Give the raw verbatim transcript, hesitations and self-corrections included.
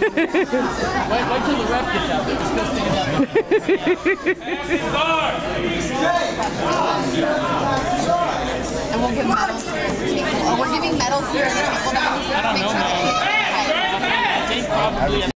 wait till the ref gets out there. We're still standing out And we'll give medals here. Oh, we're giving medals here. I don't know, man. I think probably.